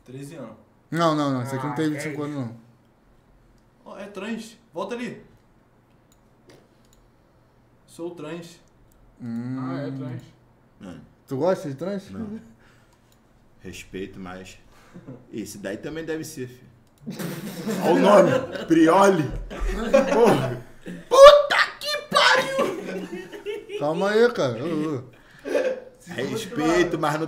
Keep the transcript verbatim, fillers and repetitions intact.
treze anos. Não, não, não. Esse aqui não Ah, tem é vinte e cinco isso. anos, não. Ó, é trans. Volta ali. Sou trans. Hum. Ah, é trans. Mano, Tu gosta de trans? não. Respeito, mas... Esse daí também deve ser, filho. Olha o nome. Prioli. Porra. Puta que pariu! Calma aí, cara. Ô, ô. Respeito, mas não